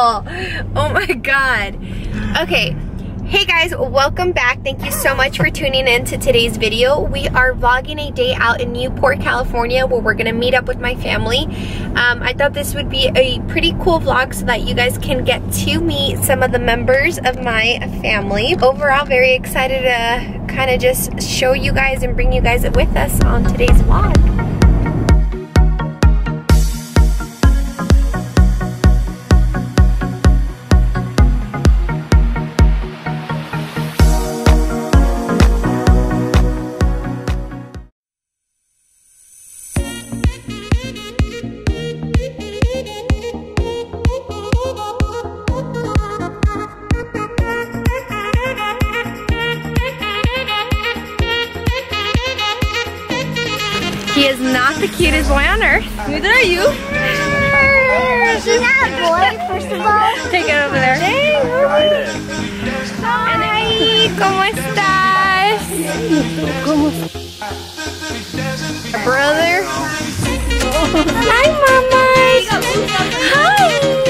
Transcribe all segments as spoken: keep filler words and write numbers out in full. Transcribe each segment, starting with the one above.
Oh my god. Okay. Hey guys, welcome back. Thank you so much for tuning in to today's video. We are vlogging a day out in Newport, California, where we're gonna meet up with my family. Um, I thought this would be a pretty cool vlog so that you guys can get to meet some of the members of my family. Overall, very excited to kind of just show you guys and bring you guys with us on today's vlog. He is not the cutest boy on earth. Neither are you. He's not a boy, first of all. Take it over there. Hey. Hi, ¿cómo estás? Brother. Hi, mamas. Hi.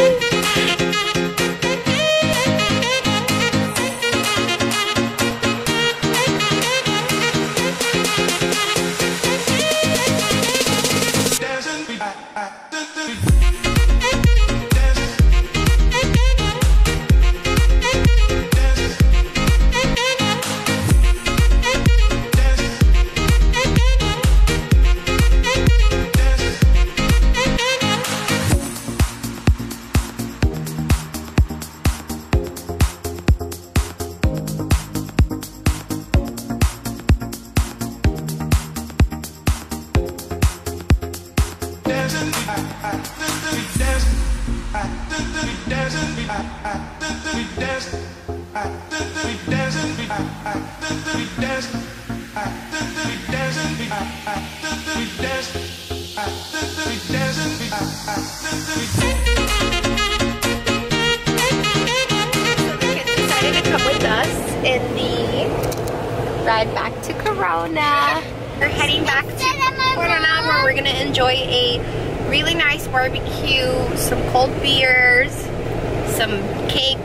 In the ride back to Corona. We're heading back to Corona where we're gonna enjoy a really nice barbecue, some cold beers, some cake,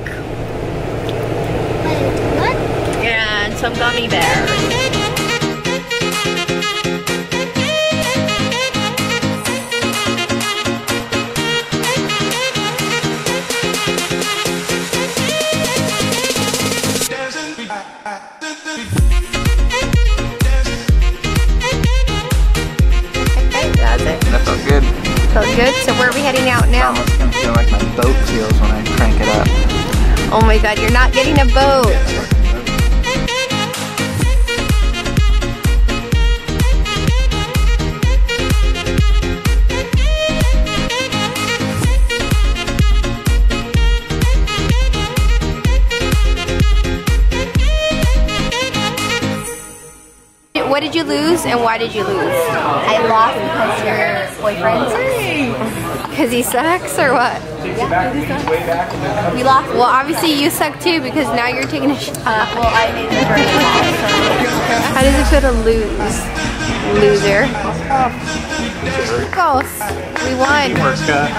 What? and some gummy bears. Felt good. So where are we heading out now? It's gonna feel like my boat feels when I crank it up. Oh my god, you're not getting a boat. What did you lose and why did you lose? I lost because your boyfriend sucks. Because he sucks or what? Yeah, we lost. Well, obviously you suck too because now you're taking a shot. Uh, well, I made the first loss. How does it feel to lose? Loser. Chicos, we won. Teamwork, Scott.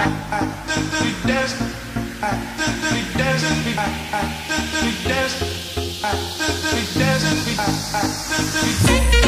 Thank you.